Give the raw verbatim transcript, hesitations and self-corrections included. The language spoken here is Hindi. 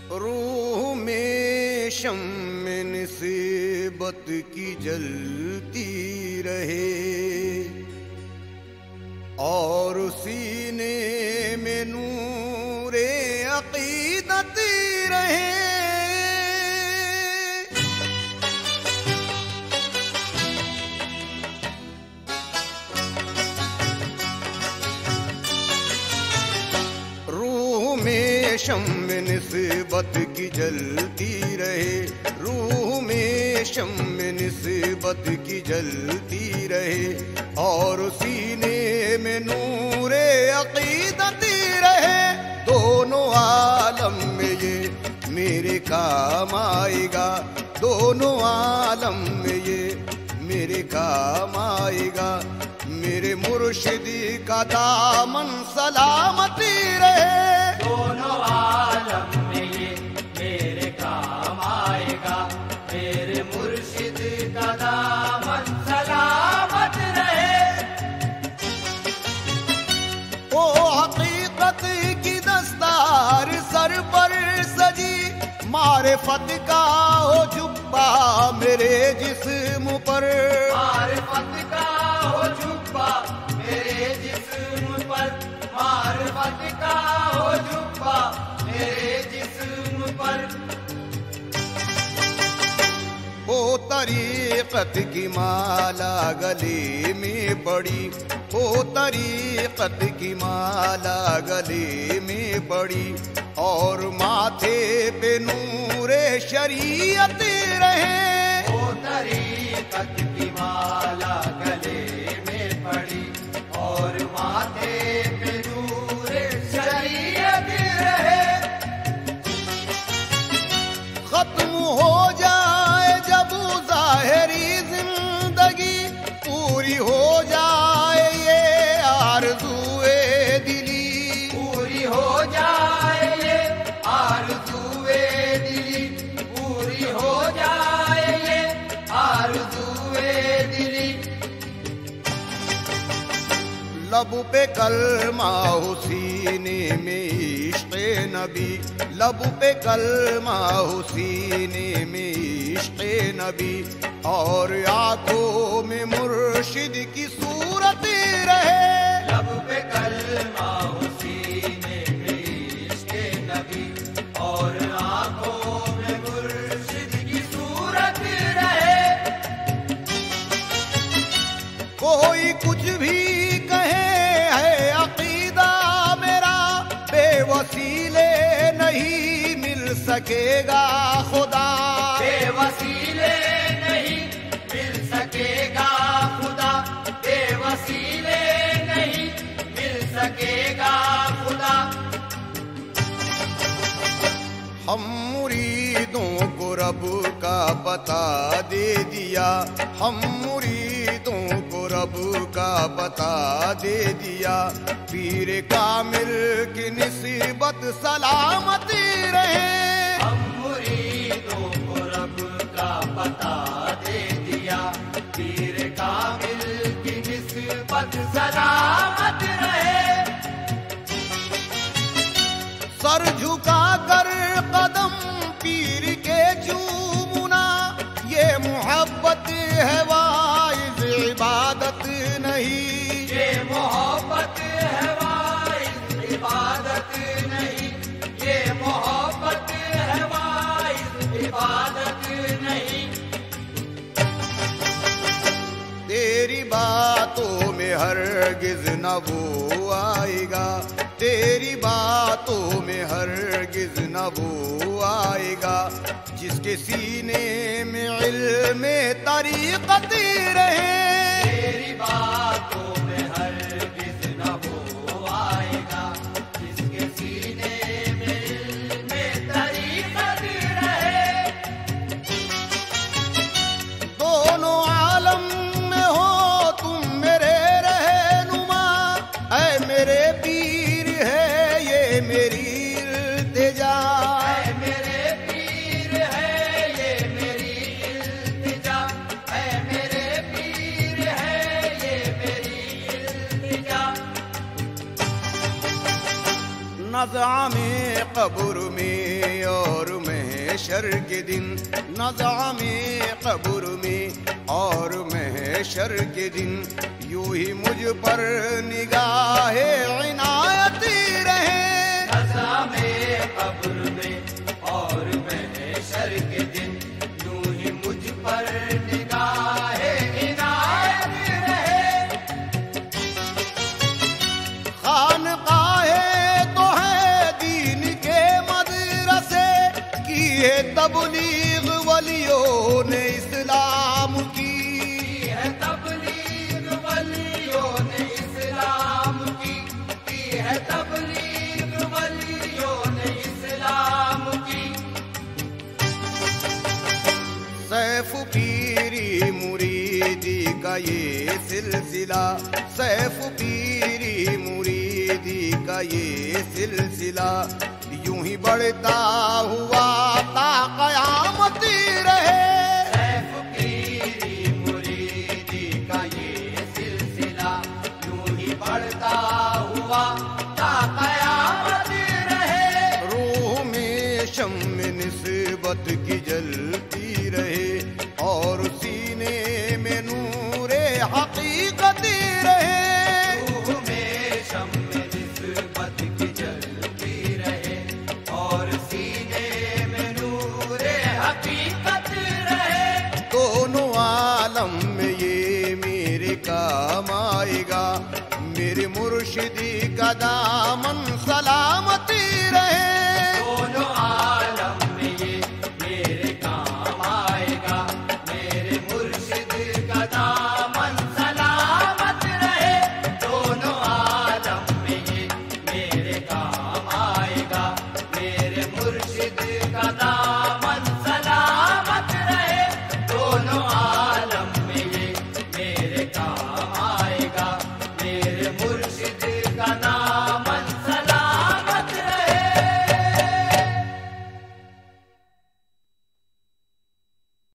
रूह में शम्म निस्बत की जलती रहे और सीने में नूरे अकीदत रहे। रूह में शम्म निस्बत की जलती रहे, रूह में शम्म निस्बत की जलती रहे और सीने में नूरे अकीदत रहे। दोनों आलम में ये मेरे काम आएगा, दोनों आलम में ये मेरे काम आएगा। मेरे मुर्शिद का दामन सलामती रहे। दोनों आलम में ये मेरे काम आएगा, मेरे मुर्शिद का दामन सलामत रहे। ओ हकीकत की दस्तार सर पर सजी, मारिफत का हो जुब्बा मेरे जिस्म पर, मारिफत का हो जुब्बा मेरे जिस्म पर, मारिफत का हो जुब्बा मेरे जिस्म पर। ओ तरीक़त की माला गले में पड़ी, ओ तरीक़त की माला गले में पड़ी और माथे पे नूरे शरीयत रहे। ओ तरीक़त की माला गले में पड़ी और माथे पे नूरे शरीयत रहे। खत्म हो जाए जब ज़ाहिरी जिंदगी, पूरी हो जाए ये आरज़ूए दिली, पूरी हो जाए ये आरज़ूए दिली, पूरी हो जाए ये आरज़ूए दिली। लब पे कलमा हो सीने में इश्क़े नबी, लब पे कलमा हो सीने में इश्क़े नबी और आंखों में मुर्शिद की सूरत रहे। लब पे कलमा हो सीने में इश्क़े नबी और आंखों में मुर्शिद की सूरत रहे। कोई कुछ भी कहे है अकीदा मेरा, बेवसीले नहीं मिल सकेगा खुदा, बेवसीले नहीं मिल सकेगा खुदा, बेवसीले नहीं मिल सकेगा खुदा। हम मुरीदों को रब का पता दे दिया, हम मुरीदों को रब का पता दे दिया। पीर कामिल की निस्बत सलामती रहे। हम मुरीदों को रब का पता दे दिया, पीर कामिल की निस्बत सलामत रहे। सर झुका कर कदम पीर के चूमना, ये मोहब्बत है वाइज़ इबादत नहीं, ये मोहब्बत है वाइज़ इबादत नहीं, ये मोहब्बत है वाइज़ इबादत नहीं। तेरी बातों में हरगिज़ न वो आएगा, तेरी बातों में हरगिज़ न वो आएगा जिसके सीने में इल्मे तरीक़त रहे। तेरी बातों में हरगिज़ न वो आएगा जिसके सीने में इल्मे तरीक़त रहे। दोनों आलम में हो तुम मेरे रहनुमा, ऐ मेरे पीर है ये मेरी इल्तिजा, ऐ मेरे पीर है ये मेरी इल्तिजा, ऐ मेरे पीर है ये मेरी इल्तिजा। नज़ामे कब्र में और महशर के दिन, नज़ामे कब्र में और महशर के दिन, यूं ही मुझ पर निगाहे इनायत रहे। नज़ामे कब्र में और महशर के दिन, यूं ही मुझ पर निगाहे इनायत रहे। खानकाहे तो है दीन के मदरसे, की है तबलीग वलियों ने इस्लाम की, है तबलीग वलियों ने इस्लाम की, की है तबलीग वलियों ने इस्लाम की। सैफ पीरी मुरीदी का ये सिलसिला, सैफ पीरी मुरीदी का ये सिलसिला, यूं ही बढ़ता हुआ ता कयामत रहे। सैफ पीरी मुरीदी का ये सिलसिला, यूं ही बढ़ता हुआ ता कयामत रहे। रूह में शम्म निस्बत की जलती रहे और सीने में नूरे हकीकत रहे। रूह में शम्म निस्बत की जलती रहे और सीने में नूरे हकीकत रहे। दोनों आलम में ये मेरे काम आएगा, मेरे मुर्शिदी का दामन